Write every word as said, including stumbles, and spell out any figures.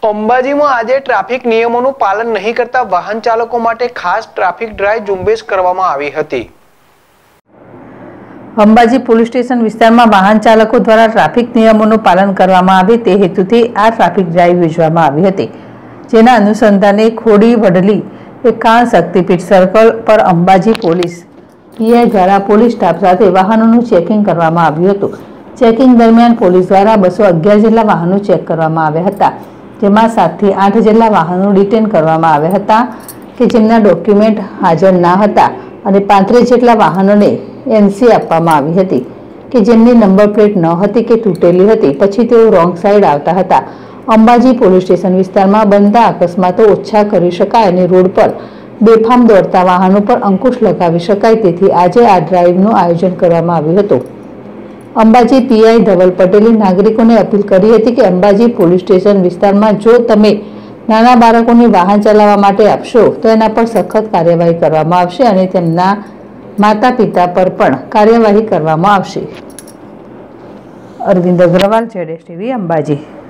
અંબાજીમાં આજે ટ્રાફિક નિયમોનું પાલન નહીં કરતા વાહન ચાલકો માટે ખાસ ટ્રાફિક ડ્રાઈવ ઝુંબેશ કરવામાં આવી હતી। અંબાજી પોલીસ સ્ટેશન વિસ્તારમાં વાહન ચાલકો દ્વારા ટ્રાફિક નિયમોનું પાલન કરવામાં આવે તે હેતુથી આ ટ્રાફિક ડ્રાઈવ યોજવામાં આવી હતી, જેના અનુસંધાને ખોડી વડલી એકાવન શક્તિપીઠ સર્કલ પર અંબાજી પોલીસ પીઆઈ દ્વારા પોલીસ સ્ટાફ સાથે વાહનોનું ચેકિંગ કરવામાં આવ્યું હતું। ચેકિંગ દરમિયાન પોલીસ દ્વારા બસો અગિયાર જેટલા વાહનો ચેક કરવામાં આવ્યા હતા, જેમાં સાતથી આઠ જેટલા વાહનો ડિટેન કરવામાં આવ્યા હતા કે જેમના ડોક્યુમેન્ટ હાજર ના હતા અને પાંત્રીસ જેટલા વાહનોને એનસી આપવામાં આવી હતી કે જેમની નંબર પ્લેટ ન હતી કે તૂટેલી હતી, પછી તેઓ રોંગ સાઈડ આવતા હતા। અંબાજી પોલીસ સ્ટેશન વિસ્તારમાં બનતા અકસ્માતો ઓછા કરી શકાય અને રોડ પર બેફામ દોડતા વાહનો પર અંકુશ લગાવી શકાય, તેથી આજે આ ડ્રાઈવનું આયોજન કરવામાં આવ્યું હતું। અંબાજી પીઆઈ ધવલ પટેલે નાગરિકોને અપીલ કરી હતી કે અંબાજી પોલીસ સ્ટેશન વિસ્તારમાં જો તમે નાના બાળકોને વાહન ચલાવવા માટે આપશો તો એના પર સખત કાર્યવાહી કરવામાં આવશે અને તેમના માતા પિતા પર પણ કાર્યવાહી કરવામાં આવશે। અરવિંદ અગ્રવાલ, જેડેશ ટીવી, અંબાજી।